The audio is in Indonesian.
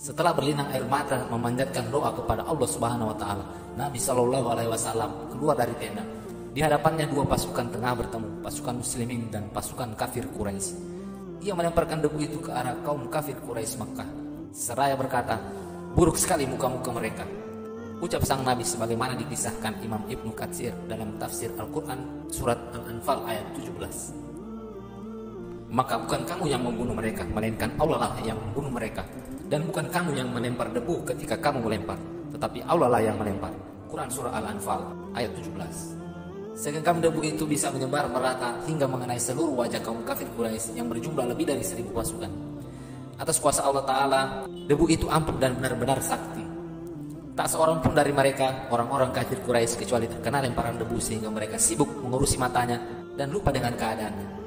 Setelah berlinang air mata memanjatkan doa kepada Allah Subhanahu wa taala, Nabi Shallallahu alaihi wasallam keluar dari tenda. Di hadapannya dua pasukan tengah bertemu, pasukan muslimin dan pasukan kafir Quraisy. Ia melemparkan debu itu ke arah kaum kafir Quraisy Makkah, seraya berkata, "Buruk sekali muka-muka mereka." Ucap sang Nabi sebagaimana dikisahkan Imam Ibnu Katsir dalam tafsir Al-Quran surat Al-Anfal ayat 17. Maka bukan kamu yang membunuh mereka, melainkan Allah lah yang membunuh mereka. Dan bukan kamu yang melempar debu ketika kamu melempar, tetapi Allah lah yang melempar. Quran surah Al-Anfal ayat 17. Segenggam debu itu bisa menyebar merata hingga mengenai seluruh wajah kaum kafir Quraisy yang berjumlah lebih dari 1000 pasukan. Atas kuasa Allah Ta'ala, debu itu ampuh dan benar-benar sakti. Tak seorang pun dari mereka, orang-orang kafir Quraisy, kecuali terkena lemparan debu sehingga mereka sibuk mengurusi matanya dan lupa dengan keadaannya.